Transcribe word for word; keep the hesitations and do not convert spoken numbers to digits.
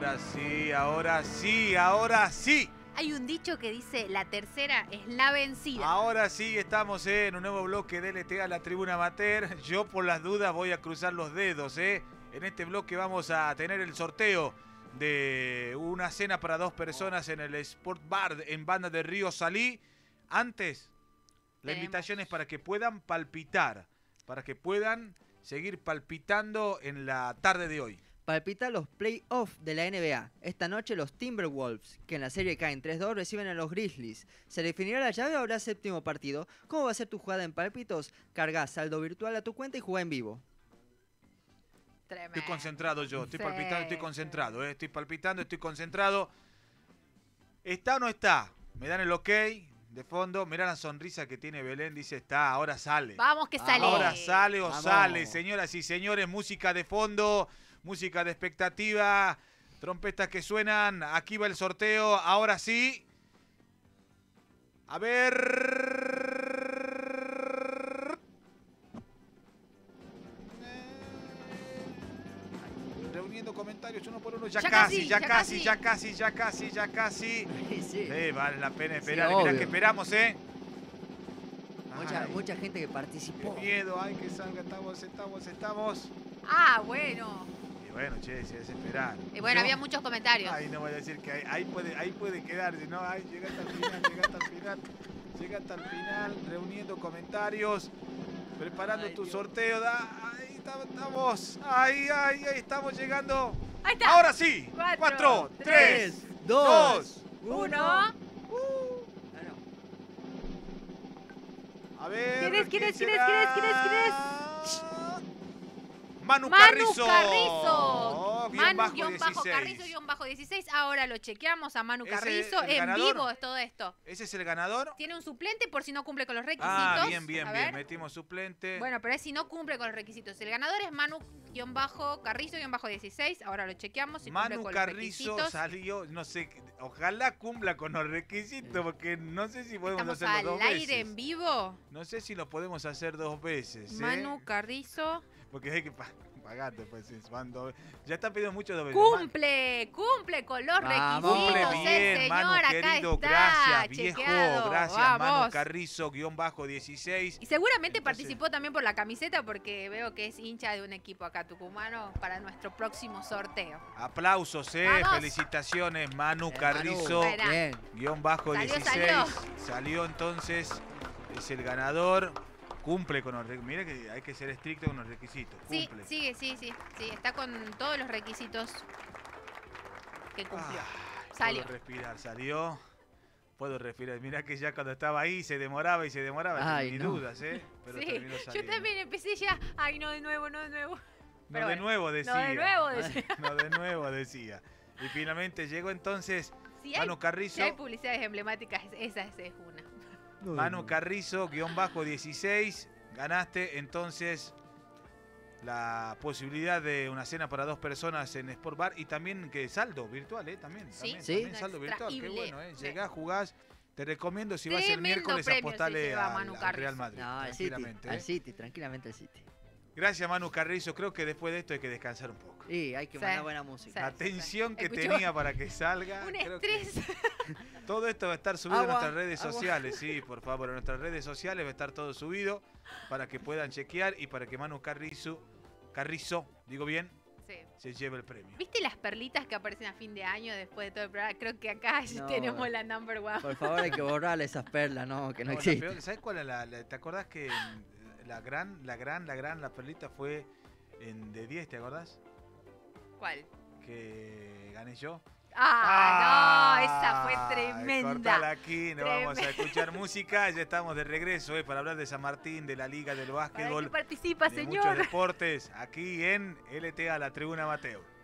Ahora sí, ahora sí, ahora sí. Hay un dicho que dice, la tercera es la vencida. Ahora sí estamos eh, en un nuevo bloque de L T A La Tribuna Amateur. Yo por las dudas voy a cruzar los dedos. Eh. En este bloque vamos a tener el sorteo de una cena para dos personas en el Sport Bar en Banda de Río Salí. Antes, la Tenemos. invitación es para que puedan palpitar, para que puedan seguir palpitando en la tarde de hoy. Palpita los playoffs de la N B A. Esta noche los Timberwolves, que en la serie caen tres dos, reciben a los Grizzlies. ¿Se definirá la llave o habrá séptimo partido? ¿Cómo va a ser tu jugada en pálpitos? Carga saldo virtual a tu cuenta y juega en vivo. Tremendo. Estoy concentrado yo, estoy Sí, palpitando, estoy sí. concentrado, eh, estoy palpitando, estoy concentrado. ¿Está o no está? Me dan el ok de fondo. Mirá la sonrisa que tiene Belén, dice está, ahora sale. Vamos que sale. Ahora sale o Vamos. sale, señoras y señores, música de fondo, música de expectativa, trompetas que suenan, aquí va el sorteo, ahora sí. A ver... Reuniendo comentarios uno por uno, ya, Ya casi, casi, ya, ya casi, casi. ya casi, ya casi, ya casi. Sí. Eh, vale la pena esperar, Sí, mirá obvio. que esperamos, ¿eh? Mucha, Ay, mucha gente que qué participó. miedo, ay, que salga, estamos, estamos, estamos. Ah, bueno. Y bueno, che, se desesperar. Y bueno, Yo- había muchos comentarios. Ay, no voy a decir que ahí, ahí puede, ahí puede quedarse, ¿no? Ay, llega hasta el final, llega hasta el final, llega hasta el final, reuniendo comentarios, preparando Ay, tu Dios. sorteo. Da, ahí está- estamos, ay, ay, ahí estamos llegando. Ahí está. Ahora sí, Cuatro, cuatro, tres, tres, dos, dos. Uno. Ah, no. A ver. ¿Quién es, quién es, quién es, será? quién es, quién es, quién es? Manu, Manu Carrizo. Carrizo. Oh, guión Manu bajo guión bajo dieciséis. Carrizo guión bajo dieciséis. Ahora lo chequeamos a Manu ¿Ese Carrizo. el En ganador? vivo es todo esto. ¿Ese es el ganador? Tiene un suplente por si no cumple con los requisitos. Ah, bien, bien, A bien. ver. Metimos suplente. Bueno, pero es si no cumple con los requisitos. El ganador es Manu guión bajo Carrizo guión bajo dieciséis. Ahora lo chequeamos si cumple Manu con los Carrizo requisitos. salió, no sé, ojalá cumpla con los requisitos, porque no sé si podemos Estamos hacerlo al dos aire veces. en vivo. No sé si lo podemos hacer dos veces, ¿eh? Manu Carrizo. Porque hay que pa- pagar después. si van dos veces. Ya está pidiendo mucho dos veces. Ma- Cumple, cumple con los Vamos. requisitos. Cumple el bien, señor Manu acá querido, está, gracias, viejo, chequeado. gracias, Manu Vamos. Carrizo, guión bajo dieciséis. Y seguramente Entonces- participó también por la camiseta porque veo que es hincha de un equipo acá tucumano para nuestro próximo sorteo. Aplausos, eh, Vamos. felicitaciones, Manu Eh, Carrizo, Manu, Espera. bien. guión bajo Salió, dieciséis. salió. Salió entonces, es el ganador. Cumple con los requisitos. Mira que hay que ser estricto con los requisitos. Sí, Cumple. sigue, sí, sí, sí, está con todos los requisitos que cumplió. Ah, Salió. Puedo respirar, salió. Puedo respirar. Mira que ya cuando estaba ahí se demoraba y se demoraba. Ay, Sin no. dudas, ¿eh? Pero Sí, terminó yo saliendo. también empecé ya, ay no de nuevo, no de nuevo. No pero de bueno, nuevo decía. No de nuevo, decía. No de nuevo decía. Y finalmente llegó entonces Si hay, Manu Carrizo. si hay publicidades emblemáticas, esa es, es una. Manu Carrizo, guión bajo dieciséis. Ganaste entonces la posibilidad de una cena para dos personas en Sport Bar y también que saldo virtual, ¿eh? También, Sí, también, sí. también saldo virtual. Qué Extraíble. bueno, ¿eh? Sí. Llegás, jugás. Te recomiendo si vas el Tremendo miércoles premio se apostale lleva al, Manu al Carrizo. Real Madrid. No, al City, tranquilamente, al ¿eh? City, tranquilamente al City. Gracias, Manu Carrizo. Creo que después de esto hay que descansar un poco. Y hay que Sí. mandar buena música. La Sí, sí, sí. tensión que Escuchó. tenía para que salga. Un creo que- estrés. Todo esto va a estar subido Agua, en nuestras redes agua. sociales, sí, por favor, en nuestras redes sociales va a estar todo subido para que puedan chequear y para que Manu Carrizo, Carrizo, digo bien, Sí. se lleve el premio. ¿Viste las perlitas que aparecen a fin de año después de todo el programa? Creo que acá No. tenemos la number one. Por favor, hay que borrarle esas perlas, no, que no, No, la existen. peor- ¿Sabes cuál es la, la- ¿Te acordás que mm, la gran, la gran, la gran, la perlita fue en de diez, ¿te acordás? ¿Cuál? Que gané yo. Ah, no, esa Ay, fue tremenda. cortala aquí, no vamos a Tremenda. escuchar música. Ya estamos de regreso eh, para hablar de San Martín, de la Liga del ¿Para Básquetbol. qué participa, de muchos señor? deportes aquí en L T A La Tribuna Amateur.